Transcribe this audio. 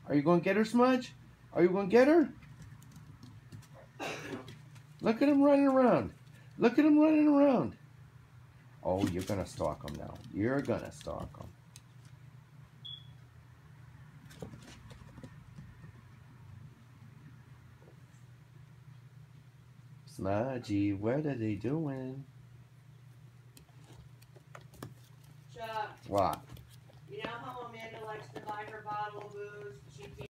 Are you going to get her, Smudge? Are you going to get her? Look at him running around. Look at him running around. Oh, you're going to stalk him now. You're going to stalk him. Smudgy, what are they doing? Chuck, What? you know how Amanda likes to buy her bottle of booze? She